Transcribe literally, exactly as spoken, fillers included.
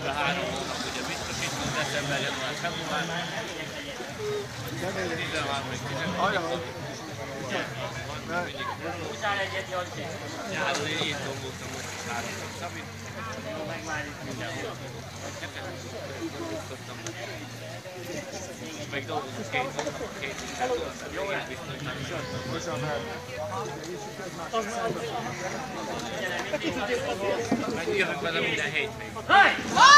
a három hónap, ugye biztosítunk, december, január, február. tizenhárom tizennégy. Utána egyet jöttél. Nyáron én így dolgoztam most is három nap Szabit. Meg dolgozunk két hónapot, két hónapot, jó, ez biztos nem is meg jövök vele minden hétvégén.